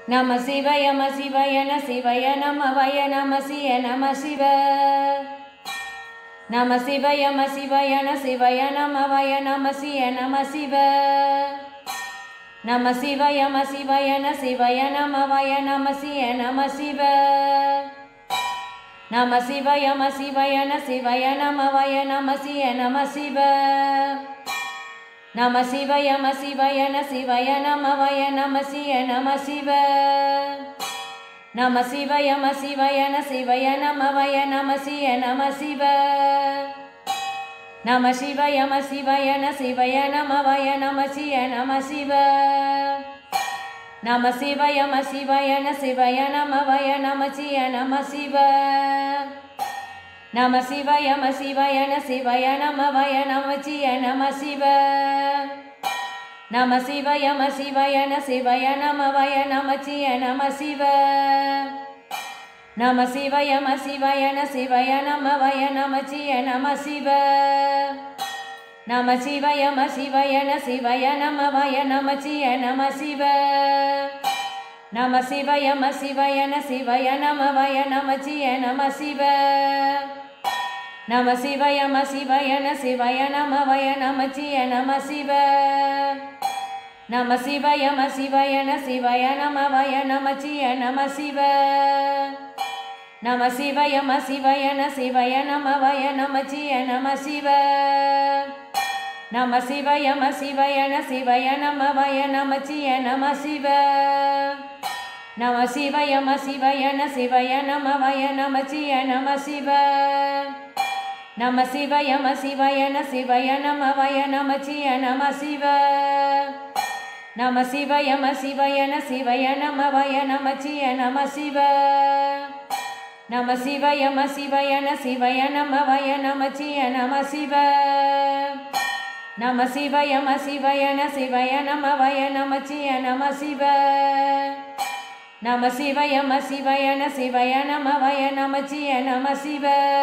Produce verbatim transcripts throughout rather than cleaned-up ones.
நம சிவாய நம சிவாய நம சிவாய நமவாய நம சிய நம சிவ நம சிவாய நம சிவாய நம சிவாய நமவாய நம சிய நம சிவ நம சிவாய நம சிவாய நம சிவாய நமவாய நம சிய நம சிவ நம சிவாய நம சிவாய நம சிவாய நமவாய நம சிய நம சிவ நம சிவாய நம சிவாய நம சிவாய நமவாய நம சிய நம சிவ நம சிவாய நம சிவாய நம சிவாய நமவாய நம சிய நம சிவ நம சிவாய நம சிவாய நம சிவாய நமவாய நம சிய நம சிவ நம சிவாய நம சிவாய நம சிவாய நமவாய நம சிய நம சிவ நம சிவாய நம சிவாய நம சிவாய நமவாய நம சிய நம சிவ நம சிவாய நம சிவாய நம சிவாய நமவாய நம சிய நம சிவ நம சிவாய நம சிவாய நம சிவாய நமவாய நம சிய நம சிவ நம சிவாய நம சிவாய நம சிவாய நமவாய நம சிய நம சிவ நம சிவாய நம சிவாய நம சிவாய நமவாய நம சிய நம சிவ நம சிவாய நம சிவாய நம சிவாய நமவாய நம சிய நம சிவ நம சிவாய நம சிவாய நம சிவாய நமவாய நம சிய நம சிவ நம சிவாய நம சிவாய நம சிவாய நமவாய நம சிய நம சிவ நம சிவாய நம சிவாய நம சிவாய நமவாய நம சிய நம சிவ நம சிவாய நம சிவாய நம சிவாய நமவாய நம சிய நம சிவ நம சிவாய நம சிவாய நம சிவாய நமவாய நம சிய நம சிவ நம சிவாய நம சிவாய நம சிவாய நமவாய நம சிய நம சிவ நம சிவாய நம சிவாய நம சிவாய நமவாய நம சிய நம சிவ நம சிவாய நம சிவாய நம சிவாய நமவாய நம சிய நம சிவ நம சிவாய நம சிவாய நம சிவாய நமவாய நம சிய நம சிவ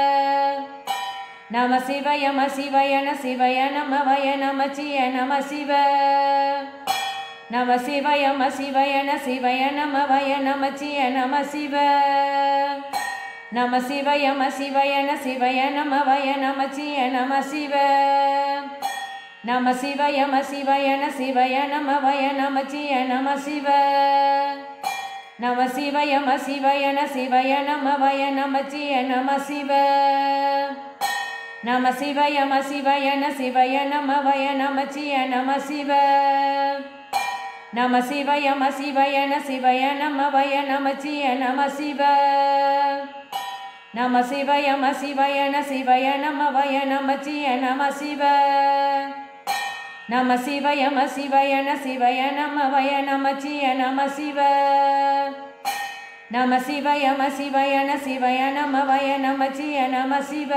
நம சிவாய நம சிவாய நம சிவாய நமவாய நம சிய நம சிவ நம சிவாய நம சிவாய நம சிவாய நமவாய நம சிய நம சிவ நம சிவாய நம சிவாய நம சிவாய நமவாய நம சிய நம சிவ நம சிவாய நம சிவாய நம சிவாய நமவாய நம சிய நம சிவ நம சிவாய நம சிவாய நம சிவாய நமவாய நம சிய நம சிவ நம சிவாய நம சிவாய நம சிவாய நமவாய நம சிய நம சிவ நம சிவாய நம சிவாய நம சிவாய நமவாய நம சிய நம சிவ நம சிவாய நம சிவாய நம சிவாய நமவாய நம சிய நம சிவ நம சிவாய நம சிவாய நம சிவாய நமவாய நம சிய நம சிவ நம சிவாய நம சிவாய நம சிவாய நமவாய நம சிய நம சிவ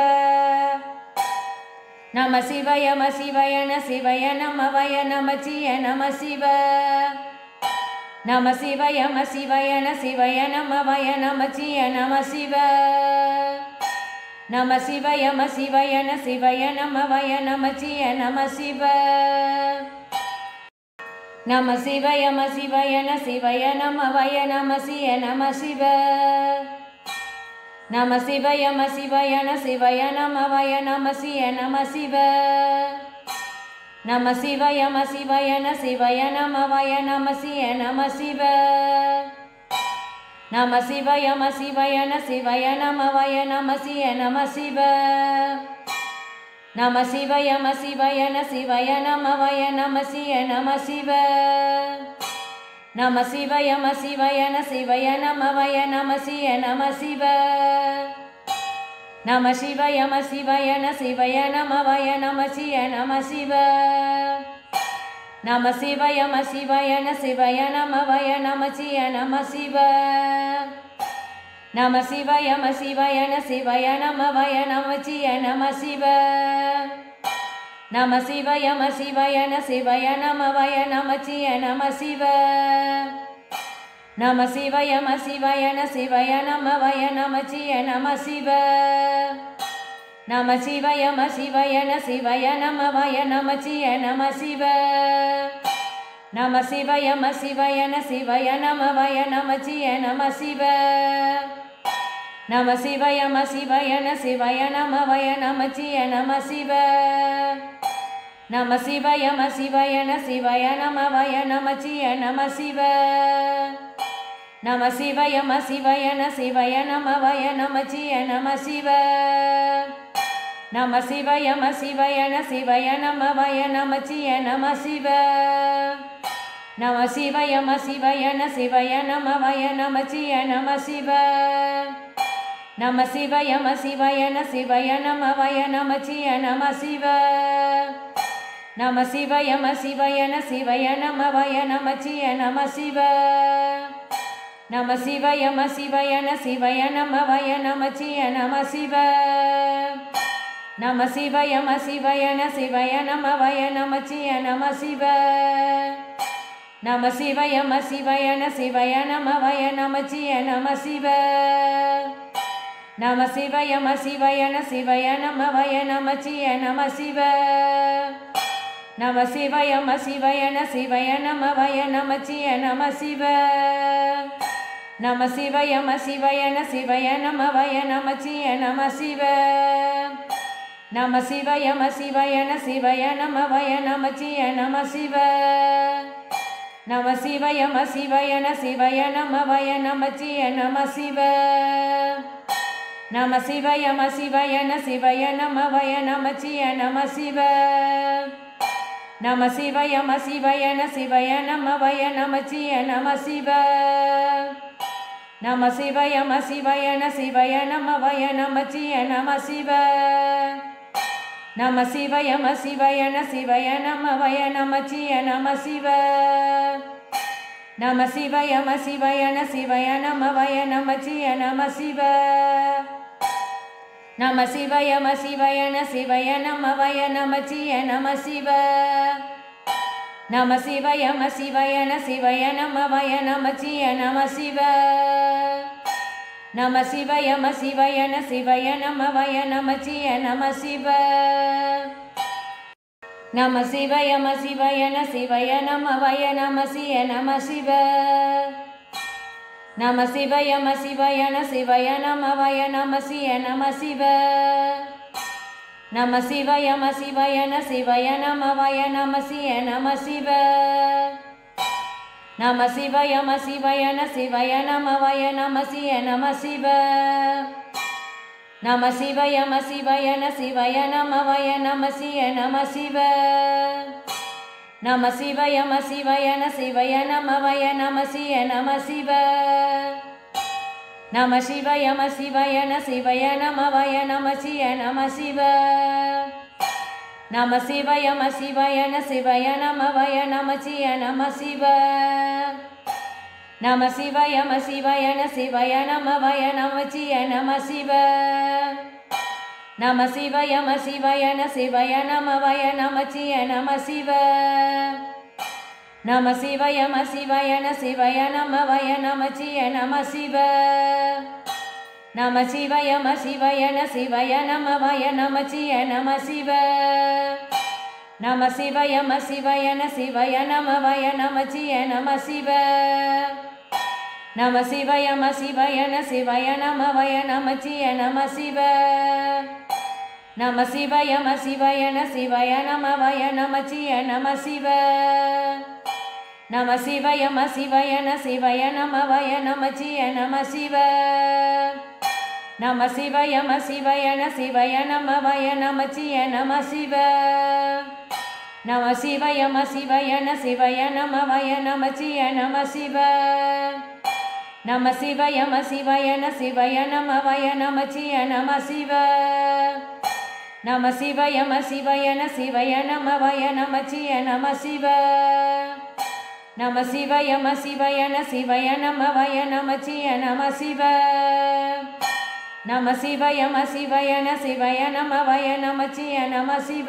நம சிவாய நம சிவாய நம சிவாய நமவாய நம சிய நம சிவ நம சிவாய நம சிவாய நம சிவாய நமவாய நம சிய நம சிவ நம சிவாய நம சிவாய நம சிவாய நமவாய நம சிய நம சிவ நம சிவாய நம சிவாய நம சிவாய நமவாய நம சிய நம சிவ நம சிவாய நம சிவாய நம சிவாய நமவாய நம சிய நம சிவ நம சிவாய நம சிவாய நம சிவாய நமவாய நம சிய நம சிவ நம சிவாய நம சிவாய நம சிவாய நமவாய நம சிய நம சிவ நம சிவாய நம சிவாய நம சிவாய நமவாய நம சிய நம சிவ நம சிவாய நம சிவாய நம சிவாய நமவாய நம சிய நம சிவ நம சிவாய நம சிவாய நம சிவாய நமவாய நம சிய நம சிவ நம சிவாய நம சிவாய நம சிவாய நமவாய நம சிய நம சிவ நம சிவாய நம சிவாய நம சிவாய நமவாய நம சிய நம சிவ நம சிவாய நம சிவாய நம சிவாய நமவாய நம சிய நம சிவ நம சிவாய நம சிவாய நம சிவாய நமவாய நம சிய நம சிவ நம சிவாய நம சிவாய நம சிவாய நமவாய நம சிய நம சிவ நம சிவாய நம சிவாய நம சிவாய நமவய நமச்சிய நம சிவ நம சிவாய நம சிவாய நம சிவாய நமவய நமச்சிய நம சிவ நம சிவாய நம சிவாய நம சிவாய நமவய நமச்சிய நம சிவ நம சிவாய நம சிவாய நம சிவாய நமவய நமச்சிய நம சிவ நம சிவாய நம சிவாய நம சிவாய நமவய நமச்சிய நம சிவ நம சிவாய நம சிவாய நம சிவாய நமவய நமச்சிய நம சிவ நம சிவாய நம சிவாய நம சிவாய நமவய நமச்சிய நம சிவ நம சிவாய நம சிவாய நம சிவாய நமவய நமச்சிய நம சிவ நம சிவாய நம சிவாய நம சிவாய நமவய நமச்சிய நம சிவ நம சிவாய நம சிவாய நம சிவாய நமவய நமச்சிய நம சிவ நம சிவாய நம சிவாய நம சிவாய நமவய நமச்சிய நம சிவ நம சிவாய நம சிவாய நம சிவாய நமவய நமச்சிய நம சிவ நம சிவாய நம சிவாய நம சிவாய நமவய நமச்சிய நம சிவ நம சிவாய நம சிவாய நம சிவாய நமவய நமச்சிய நம சிவ நம சிவாய நம சிவாய நம சிவாய நமவய நமச்சிய நம சிவ நம சிவாய நம சிவாய நம சிவாய நமவய நமச்சிய நம சிவ நம சிவாய நம சிவாய நம சிவாய நமவய நமச்சிய நம சிவ நம சிவாய நம சிவாய நம சிவாய நமவய நமச்சிய நம சிவ நம சிவாய நம சிவாய நம சிவாய நமவய நமச்சிய நம சிவ நம சிவாய நம சிவாய நம சிவாய நமவய நமச்சிய நம சிவ நம சிவாய நம சிவாய நம சிவாய நமவய நமச்சிய நம சிவ நம சிவாய நம சிவாய நம சிவாய நமவய நமச்சிய நம சிவ நம சிவாய நம சிவாய நம சிவாய நமவய நமச்சிய நம சிவ நம சிவாய நம சிவாய நம சிவாய நமவய நமச்சிய நம சிவ நம சிவாய நம சிவாய நம சிவாய நமவய நமசிய நம சிவ நம சிவாய நம சிவாய நம சிவாய நமவய நமசிய நம சிவ நம சிவாய நம சிவாய நம சிவாய நமவய நமசிய நம சிவ நம சிவாய நம சிவாய நம சிவாய நமவய நமசிய நம சிவ நம சிவாய நம சிவாய நம சிவாய நமவய நமசிய நம சிவ நம சிவாய நம சிவாய நம சிவாய நமவய நமசிய நம சிவ நம சிவாய நம சிவாய நம சிவாய நமவய நமசிய நம சிவ நம சிவாய நம சிவாய நம சிவாய நமவய நமச்சிய நம சிவ நம சிவாய நம சிவாய நம சிவாய நமவய நமச்சிய நம சிவ நம சிவாய நம சிவாய நம சிவாய நமவய நமச்சிய நம சிவ நம சிவாய நம சிவாய நம சிவாய நமவய நமச்சிய நம சிவ நம சிவாய நம சிவாய நம சிவாய நமவய நமச்சிய நம சிவ நம சிவாய நம சிவாய நம சிவாய நமவய நமச்சிய நம சிவ நம சிவாய நம சிவாய நம சிவாய நமவய நமச்சிய நம சிவ நம சிவாய நம சிவாய நம சிவாய நமவய நமச்சிய நம சிவ நம சிவாய நம சிவாய நம சிவாய நமவய நமச்சிய நம சிவ நம சிவாய நம சிவாய நம சிவாய நமவய நமச்சிய நம சிவ நம சிவாய நம சிவாய நம சிவாய நமவய நமச்சிய நம சிவ நம சிவாய நம சிவாய நம சிவாய நமவய நமச்சிய நம சிவ நம சிவாய நம சிவாய நம சிவாய நமவய நமச்சிய நம சிவ நம சிவாய நம சிவாய நம சிவாய நமவய நமச்சிய நம சிவ நம சிவாய நம சிவாய நம சிவாய நமவய நமச்சிய நம சிவ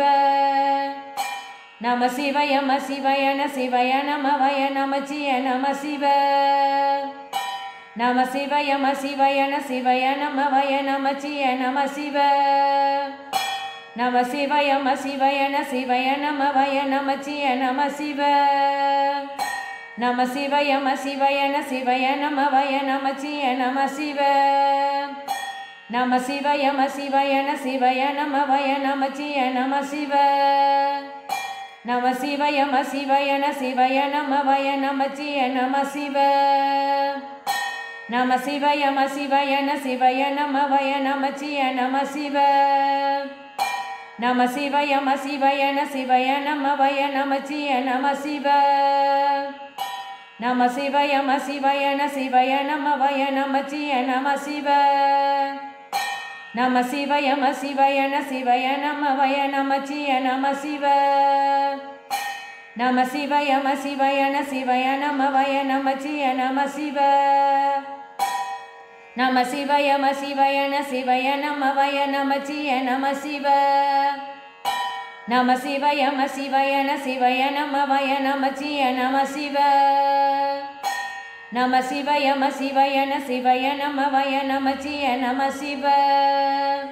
நம சிவாய நம சிவாய நம சிவாய நமவய நமச்சிய நம சிவ நம சிவாய நம சிவாய நம சிவாய நமவய நமச்சிய நம சிவ நம சிவாய நம சிவாய நம சிவாய நம வய நமச்சிய நம சிவ நம சிவாய நம சிவாய நம சிவாய நம வய நமச்சிய நம சிவ நம சிவாய நம சிவாய நம சிவாய நம வய நமச்சிய நம சிவ நம சிவாய நம சிவாய நம சிவாய நம வய நமச்சிய நம சிவ நம சிவாய நம சிவாய நம சிவாய நம வய நமச்சிய நம சிவ நம சிவாய நம சிவாய நம சிவாய நம வய நமச்சிய நம சிவ நம சிவாய நம சிவாய நம சிவாய நம வய நமச்சிய நம சிவ நம சிவாய நம சிவாய நம சிவாய நம வய நமச்சிய நம சிவ நம சிவாய நம சிவாய நம சிவாய நம வய நமச்சிய நம சிவ நம சிவாய நம சிவாய நம சிவாய நம வய நமச்சிய நம சிவ நம சிவாய நம சிவாய நம சிவாய நம வய நமச்சிய நம சிவ நம சிவாய நம சிவாய நம சிவாய நம வய நமச்சிய நம சிவ